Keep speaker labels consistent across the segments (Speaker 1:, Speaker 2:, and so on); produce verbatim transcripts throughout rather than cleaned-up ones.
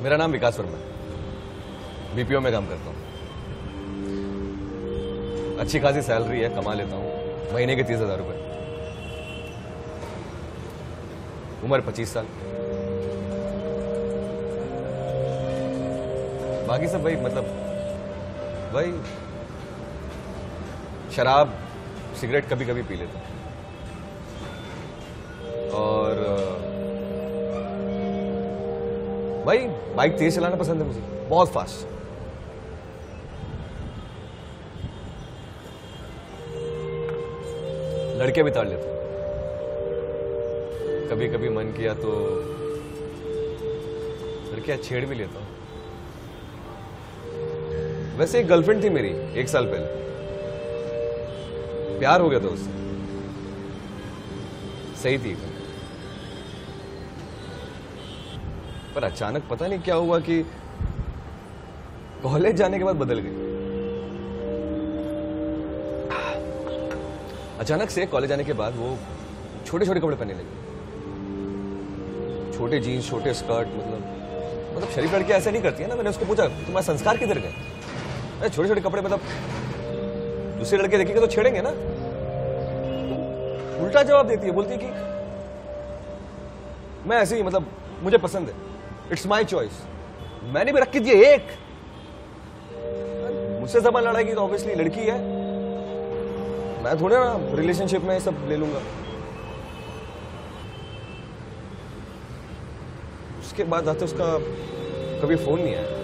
Speaker 1: मेरा नाम विकास वर्मा है, बीपीओ में काम करता हूँ। अच्छी खासी सैलरी है, कमा लेता हूँ महीने के तीस हजार रुपए। उम्र पच्चीस साल। बाकी सब भाई मतलब भाई शराब सिगरेट कभी कभी पी लेता हूँ और भाई बाइक तेज चलाना पसंद है मुझे, बहुत फास्ट। लड़के भी ताड़ लेता हूँ, कभी कभी मन किया तो लड़कियां छेड़ भी लेता हूँ। वैसे एक गर्लफ्रेंड थी मेरी एक साल पहले, प्यार हो गया था उससे, सही थी पर अचानक पता नहीं क्या हुआ कि कॉलेज जाने के बाद बदल गई। अचानक से कॉलेज जाने के बाद वो छोटे छोटे कपड़े पहनने लगी, छोटे जीन्स छोटे स्कर्ट। मतलब मतलब शरीफ लड़कियां ऐसा नहीं करती है ना। मैंने उसको पूछा तुम्हारे संस्कार किधर गए? अरे छोटे छोटे कपड़े, मतलब दूसरे लड़के देखेंगे तो छेड़ेंगे ना। उल्टा जवाब देती है, बोलती है कि मैं ऐसे ही, मतलब मुझे पसंद है, इट्स माई चॉइस। मैंने भी रख के दिया एक। मुझसे जबान लड़ाएगी तो ऑब्वियसली लड़की है, मैं थोड़े ना रिलेशनशिप में सब ले लूंगा। उसके बाद आते उसका कभी फोन नहीं आया।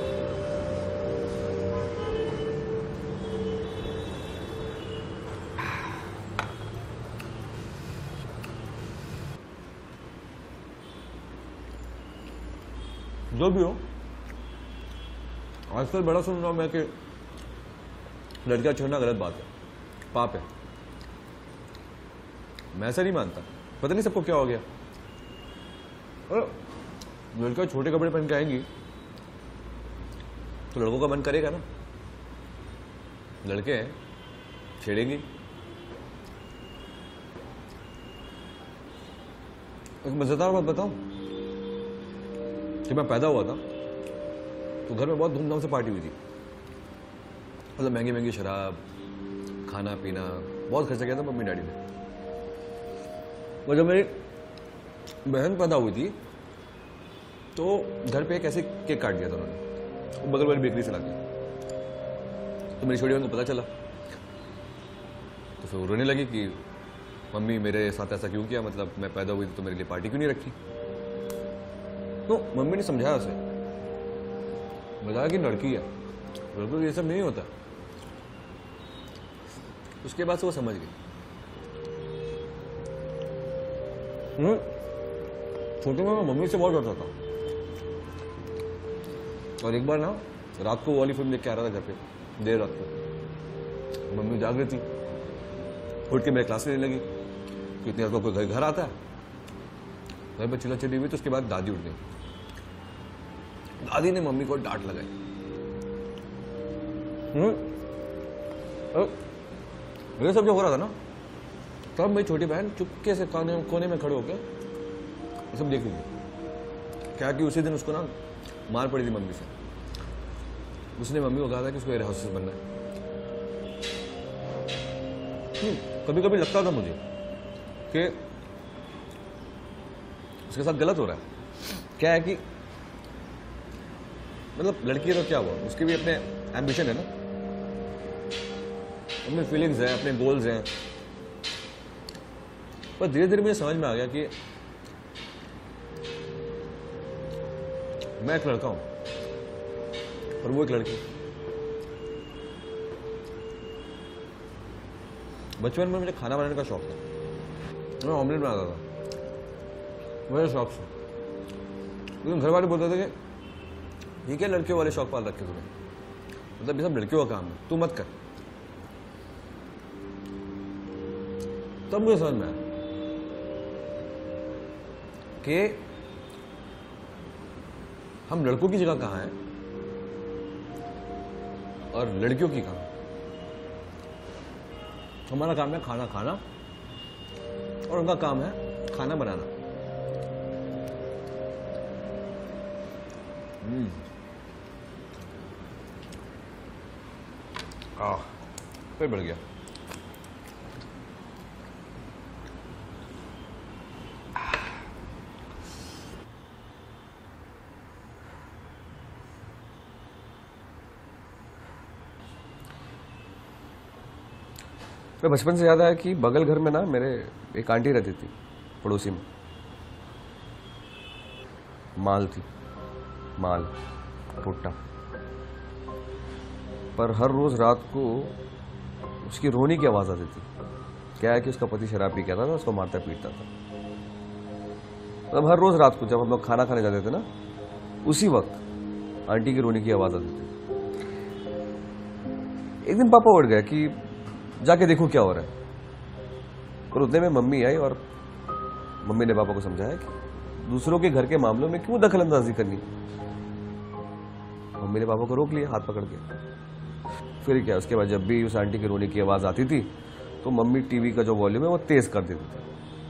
Speaker 1: जो भी हो, आजकल बड़ा सुन रहा हूं मैं कि लड़कियां छोड़ना गलत बात है, पाप है। मैं ऐसा नहीं मानता, पता नहीं सबको क्या हो गया। और लड़कियां छोटे कपड़े पहन के आएंगी तो लड़कों का मन करेगा ना, लड़के हैं छेड़ेंगे। एक मजेदार बात बताऊं, जब मैं पैदा हुआ था तो घर में बहुत धूमधाम से पार्टी हुई थी। मतलब महंगी महंगी शराब, खाना पीना, बहुत खर्चा किया था मम्मी डैडी ने। और जब मेरी बहन पैदा हुई थी तो घर पे एक ऐसे केक काट दिया था उन्होंने, वो बगल वाली बेकरी से ला के। तो मेरी छोटी बहन को पता चला तो फिर वो रोने लगी कि मम्मी मेरे साथ ऐसा क्यों किया, मतलब मैं पैदा हुई तो मेरे लिए पार्टी क्यों नहीं रखी। तो मम्मी ने समझाया उसे, बताया कि लड़की है, लड़कों को ये सब नहीं होता। उसके बाद से वो समझ गई। छोटे में मैं मम्मी से बहुत डरता था। और एक बार ना रात को वो वाली फिल्म देख के आ रहा था घर पे, देर रात को। मम्मी जाग रही थी, उठ के मेरे क्लास लेने लगी कि इतनी रात को कोई घर आता है। घर पर चिल्ला चिल्ली हुई तो उसके बाद दादी उठ गई। दादी ने मम्मी को डांट लगाई। हम्म ये सब जो हो रहा था ना, तब मेरी छोटी बहन चुपके से कोने कोने में खड़े होकर सब देख रही थी। क्या कि उसी दिन उसको ना मार पड़ी थी मम्मी से। उसने मम्मी को कहा था कि उसको एयर होस्टेस बनना है। कभी कभी लगता था मुझे कि उसके साथ गलत हो रहा है। क्या है कि मतलब लड़की है तो क्या हुआ, उसके भी अपने एम्बिशन है ना, अपने फीलिंग्स हैं, अपने गोल्स हैं। पर धीरे धीरे मुझे समझ में आ गया कि मैं एक लड़का हूं और वो एक लड़की। बचपन में मुझे खाना बनाने का शौक था, मैं ऑमलेट बनाता था मेरे शौक से। लेकिन घर वाले बोलते थे कि ये क्या लड़कियों वाले शौक पाल रखे तुम्हें, मतलब ये सब लड़कियों का काम है, तू मत कर। तब मुझे समझ में आया कि हम लड़कों की जगह कहां हैं और लड़कियों की कहां। हमारा काम है खाना खाना और उनका काम है खाना बनाना। आह, फिर बढ़ गया।
Speaker 2: मैं बचपन से याद आया कि बगल घर में ना मेरे एक आंटी रहती थी, पड़ोसी में। माल थी, माल टोटा। पर हर रोज रात को उसकी रोने की आवाज आती थी। क्या है कि उसका पति शराब पी के आता था, उसको मारता पीटता था। मतलब हर रोज रात को जब हम लोग खाना खाने जाते थे ना, उसी वक्त आंटी की रोने की आवाज आती थी। एक दिन पापा उठ गए कि जाके देखो क्या हो रहा है। और उतने में मम्मी आई और मम्मी ने पापा को समझाया कि दूसरों के घर के मामलों में क्यों दखल अंदाजी करनी। मम्मी ने पापा को रोक लिया हाथ पकड़ के। फिर क्या, उसके बाद जब भी उस आंटी की रोने की आवाज आती थी तो मम्मी टीवी का जो वॉल्यूम है वो तेज कर देती थी।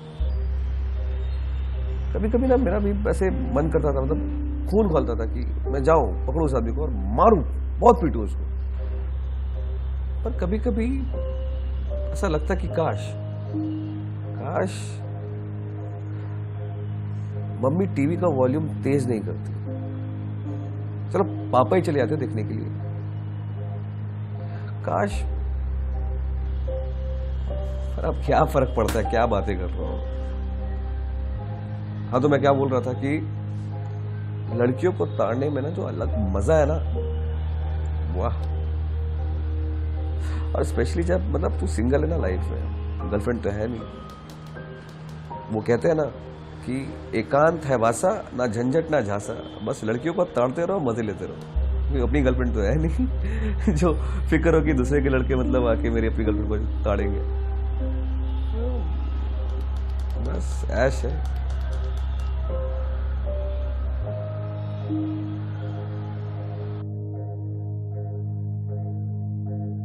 Speaker 2: कभी कभी ना मेरा भी ऐसे मन करता था, मतलब खून खोलता था कि मैं जाऊं, पकड़ूं उस आदमी को और मारूं, बहुत पीटूं उसको। पर कभी कभी ऐसा लगता कि काश काश मम्मी टीवी का वॉल्यूम तेज नहीं करती। चलो पापा ही चले आते देखने के लिए। काश, पर अब क्या फर्क पड़ता है, क्या बातें कर रहा हूं। हाँ, तो मैं क्या बोल रहा था कि लड़कियों को ताड़ने में ना जो अलग मजा है ना, वाह। और स्पेशली जब मतलब तू सिंगल है ना लाइफ में, गर्लफ्रेंड तो है नहीं। वो कहते हैं ना कि एकांत है वासा, ना झंझट ना झांसा, बस लड़कियों को ताड़ते रहो, मजे लेते रहो। अपनी गर्लफ्रेंड तो है नहीं जो फिक्र हो कि दूसरे के लड़के मतलब आके मेरी अपनी गर्लफ्रेंड को ताड़ेंगे। बस ऐश है।